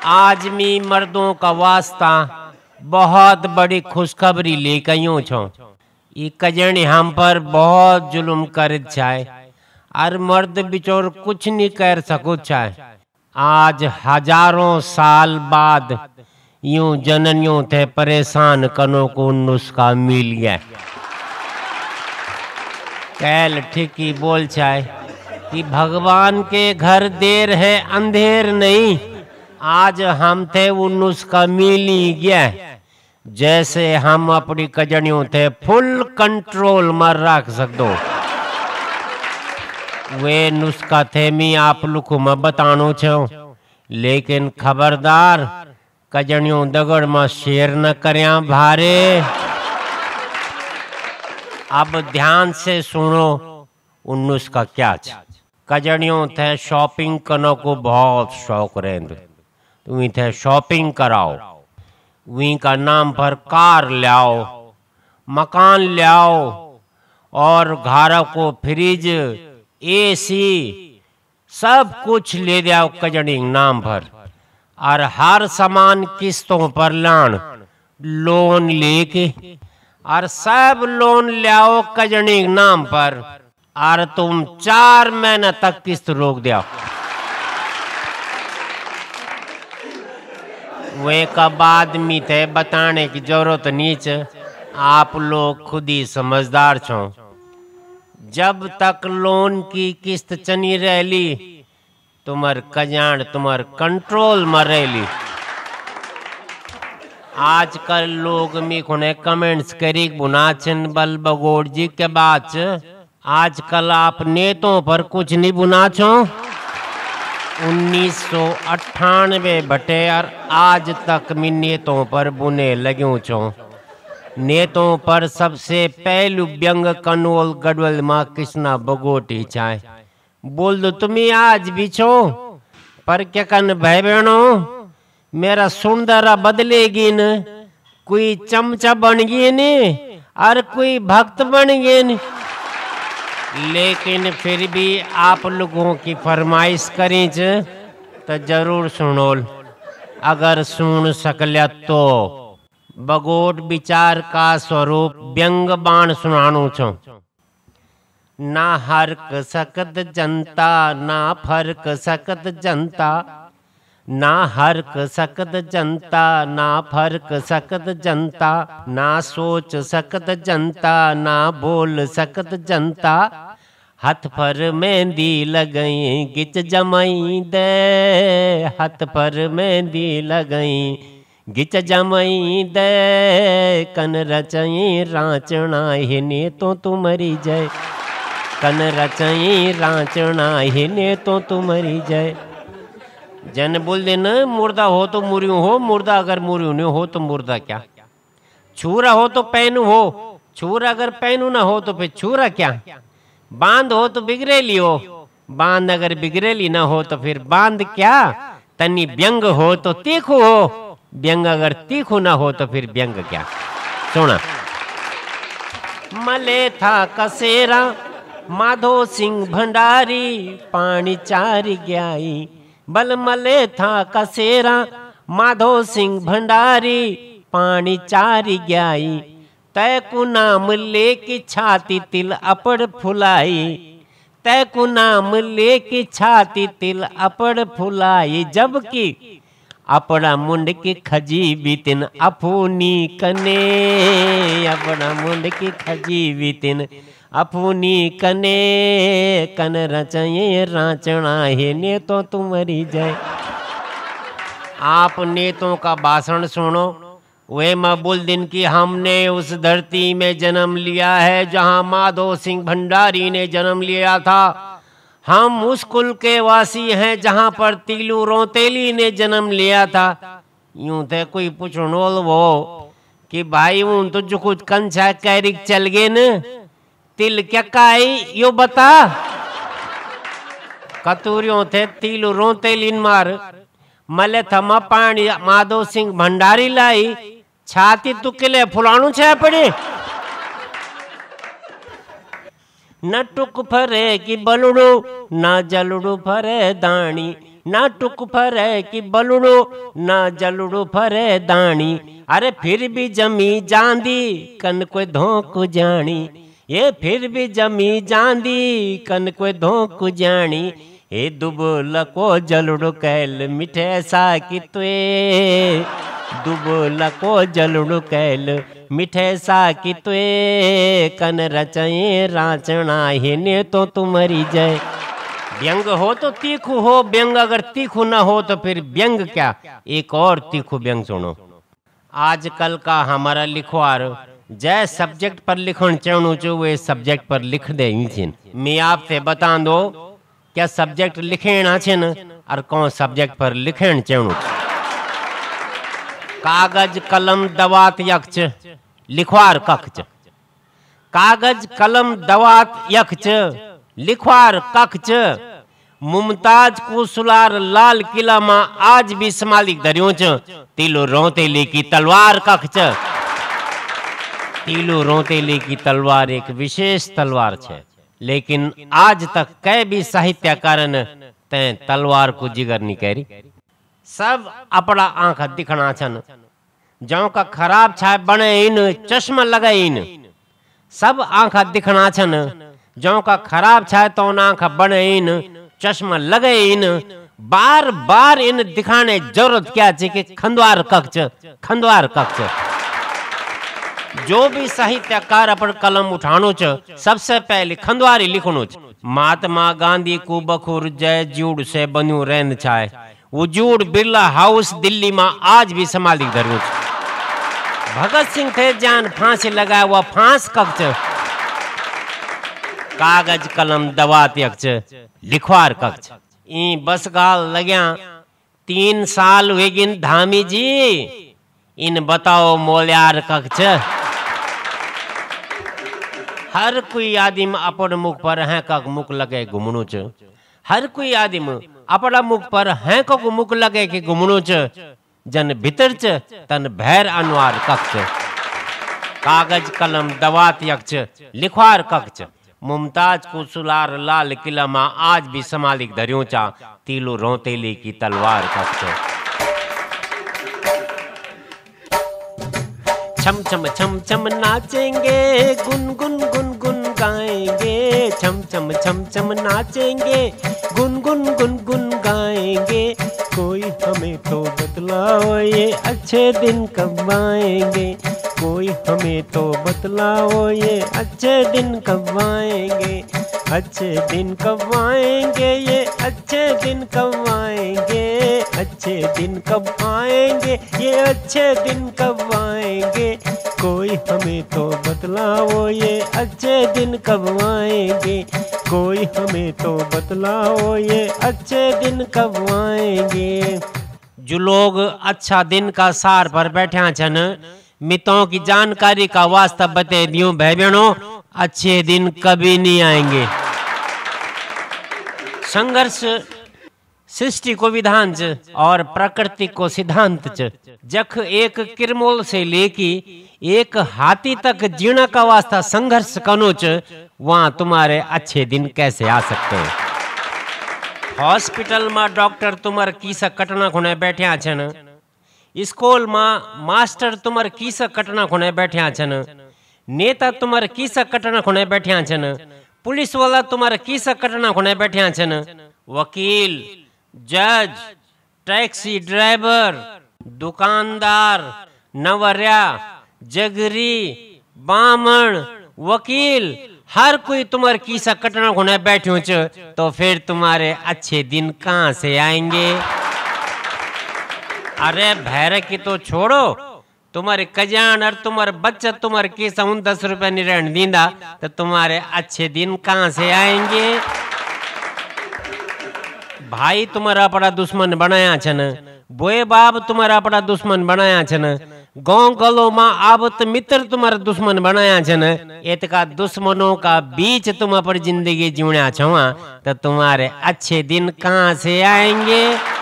आज मी मर्दों का वास्ता बहुत बड़ी खुशखबरी लेकर यूं छो। ये कजनी हम पर बहुत जुल्म कर चाहे और मर्द बिचौर कुछ नहीं कर सको चाहे। आज हजारों साल बाद यूं जननियों थे परेशान कनो को नुस्खा मिल गया। कैल ठीक ही बोल चाहे कि भगवान के घर देर है अंधेर नहीं। आज हम थे वो नुस्खा मिल ही गया। जैसे हम अपनी कजनियों थे फुल कंट्रोल में रख सकते। वे नुस्खा थे मैं आप लोग को मैं बतानो छो, लेकिन खबरदार कजनियों दगड़ में शेर न करिया भारे। अब ध्यान से सुनो उन नुस्खा क्या छ। कजनियों थे शॉपिंग करने को बहुत शौक रहते। तुम्हें थे शॉपिंग कराओ, वहीं का नाम पर कार लाओ, मकान लाओ और घर को फ्रिज एसी सब कुछ ले जाओ कजनी नाम पर। और हर सामान किस्तों पर लान लोन लेके और सब लोन लाओ कजनी नाम पर। और तुम 4 महीने तक किस्त रोक दिया। वे का बाद में थे बताने की जरूरत नीच। आप लोग खुद ही समझदार छो। जब तक लोन की किस्त चनी रहली तुम्हार कजान तुम्हार कंट्रोल में रहली। आजकल लोग मिखुने कमेंट्स करी बुनाचन बल बगोड़ जी के बाद आजकल आप नेतों पर कुछ नहीं बुना छो। 1998 बटे और आज तक मैं नेतों पर बुने लग्यूं छो। नेतों पर सबसे पहलू व्यंग कनोल गढ़वल माँ कृष्णा बगोटी चाहे बोल दो तुम्हें आज भी छो। पर क्या कन भाई बहनों मेरा सुंदरा बदलेगी न। कोई चमचा बन गई न और कोई भक्त बन गए न। लेकिन फिर भी आप लोगों की फरमाइश करी तो जरूर सुनो। अगर सुन सकल्या तो बगोट विचार का स्वरूप व्यंग बाण सुनाणु छो। ना हरक सकत जनता ना फर्क सकत जनता। ना हरक सकत जनता ना फर्क सकत जनता। ना सोच सकत जनता ना बोल सकत जनता। हाथ पर मेहंदी लगई गिच जमाई दे। हाथ पर मेहंदी लगई गिच जमाई दे। कन रचई राचना हिने तो तुम्हारी जय। कन रचई राचना हिने तो तुम्हारी जय। जन बोल देना मुर्दा हो तो मुरियो हो। मुर्दा अगर मुरियो नहीं हो तो मुर्दा क्या। छूरा हो तो पैनू हो। छूरा अगर पैनू ना हो तो फिर छूरा क्या। बांध हो तो बिगड़ेली हो। बांध अगर बिगड़ेली ना हो तो फिर बांध क्या। तनी व्यंग हो तो तीखू हो। व्यंग अगर तीखू ना हो तो फिर व्यंग क्या। सुना मले था कसेरा माधो सिंह भंडारी पानी चारी ग्याई। बल मले था कसेरा माधो सिंह भंडारी पानी चारी ग्याई। तय को नाम लेके छाती तिल अपड़ फुलाई। तय को नाम लेके छाती तिल अपड़ फुलाई। जबकि अपना मुंड की खजी बीतिन अफूनी कने। अपना मुंड की खजी बीतिन अफूनी कने। कन रचये राचना है ने तो तुम्हारी जय। आप नेतों का भाषण सुनो। वे मैं बोल दिन की हमने उस धरती में जन्म लिया है जहां माधो सिंह भंडारी ने जन्म लिया था। हम उस कुल के वासी हैं जहां पर तीलू रोतेली ने जन्म लिया था। यूं थे कोई पूछनोल वो कि भाई उन तो जो कुछ कंछा कैरिक चल गए न तिल क्या काई यो बता। कतूरियों थे तीलू रोतेलीन मार मले थमा पानी माधो सिंह भंडारी लाई। छाती तुकेले फुलाणु छे पड़े। न टुक फरे की बलुड़ू ना जलुड़ू फरे दाणी। ना टुक फरे कि बलुड़ो ना जलुड़ो फरे दानी। अरे फिर भी जमी जांदी कन कोई धोक जानी, ये फिर भी जमी जांदी कन कोई धोक जानी। ए दुबोला को जलुड़ो कैल मिठे सा कि तुए, दुबोला को जलुड़ो कैल मिठे सा कि तुए, कन रचए राचना हिने तो तुम्हारी जय। व्यंग हो तो तीखू हो, व्यंग अगर तीखू ना हो तो फिर व्यंग क्या। एक और तीखू व्यंग सुनो। आजकल का हमारा लिखवार जय सब्जेक्ट पर लिखण चाहूँ चो वे सब्जेक्ट पर लिख दे। मैं आपसे बता दो क्या सब्जेक्ट लिखेना छिन और कौन सब्जेक्ट पर लिखेण चाहूँ। कागज कलम दवात यक्ष लिखवार कक्ष, कागज कलम दवात यक्ष लिखवार कक्ष। मुमताज को सुलार लाल किला में आज भी समालिक धरियों च, तीलो रोतेले की तलवार कक्ष। तीलो रोतेले की तलवार एक विशेष तलवार छे, लेकिन आज तक कै भी साहित्यकार ने ते तलवार को जिगर नहीं करी। सब अपना आंख दिखना छन, जो का खराब छाए बने इन चश्मा लगाए इन। सब आंख दिखना छन, जो का खराब छाए तो आंख बने इन चश्मा लगे इन। बार बार इन दिखाने जरूरत क्या है कि खंडवार कक्ष, खंडवार कक्ष। जो भी साहित्यकार अपन कलम उठानो च सबसे पहले खंडवारी लिखनो च। महात्मा गांधी को बखूर जय जूड़ से बन्यू रहन चाहे, वो जूड़ बिरला हाउस दिल्ली में आज भी संभाली धरू छ। भगत सिंह थे जान फांसी लगाया हुआ फांस कक्ष। कागज कलम दवात यक्ष लिखवार कक्ष। ई बस गाल लग्या 3 साल वेगिन धामी जी, इन बताओ मोल्यार कक्ष। हर कोई आदिम अपन मुख पर है कक मुख लगे घुमणु च, हर कोई आदिम अपना मुख पर है कक मुख लगे कि घुमणु च। जन भीतर च तन भैर अनवार कक्ष। कागज कलम दवात यक्ष लिखवार कक्ष। मुमताज को सुलार लाल किला में आज भी समालिक धरियों चा, तीलो रोतेले की तलवार कक्ष। छम छम छम छम नाचेंगे, गुन गुन गुन गुन गाएंगे। छम छम छम छम नाचेंगे, गुन गुन गुन गुन गाएंगे। कोई हमें तो बतलाओ ये अच्छे दिन कब आएंगे, कोई हमें तो बतलाओ ये अच्छे दिन कब आएंगे। अच्छे दिन कब आएंगे, ये अच्छे दिन कब आएंगे। अच्छे दिन कब आएंगे, ये अच्छे दिन कब आएंगे। कोई हमें तो बतलाओ ये अच्छे दिन कब आएंगे। कोई हमें तो बतलाओ ये अच्छे दिन कब आएंगे। जो लोग अच्छा दिन का सार पर बैठा छन, मितों की जानकारी का वास्ता बते दियो भाई बहनों, अच्छे दिन कभी नहीं आएंगे। संघर्ष सृष्टि को विधान च और प्रकृति को सिद्धांत च। जख एक किरमोल से लेके एक हाथी तक जीना का वास्ता संघर्ष कनो च, वहां तुम्हारे अच्छे दिन कैसे आ सकते हैं। हॉस्पिटल में डॉक्टर तुम्हारे कीसा कटना खुने बैठे छन, स्कूल में मास्टर तुम्हारे कीसा कटना खुने बैठे छन, नेता तुम्हारे कीसा कटना खुने बैठे छन, पुलिस वाला तुम्हारे कीसा कटना खुने बैठे छन, वकील, जज, टैक्सी ड्राइवर, दुकानदार, नवरिया, जगरी, बामण, वकील, हर कोई तुम्हारे कीसा कटना खुने बैठे छ, तो फिर तुम्हारे अच्छे दिन कहाँ से आएंगे। अरे भैर की तो छोड़ो, तुम्हारे कजान और तुम्हारे बच्चा तुम्हारे कीसा 10 रुपए नहीं रहने दींदा, तो तुम्हारे अच्छे दिन कहाँ से आएंगे। भाई तुम्हारा अपना दुश्मन बनाया छन, बोए बाप तुम्हारा अपना दुश्मन बनाया छन, गांव गलो माँ आबत मित्र तुम्हारा दुश्मन बनाया छन। इतका दुश्मनों का बीच तुम पर जिंदगी जीवना छवा, तो तुम्हारे अच्छे दिन कहाँ से आएंगे।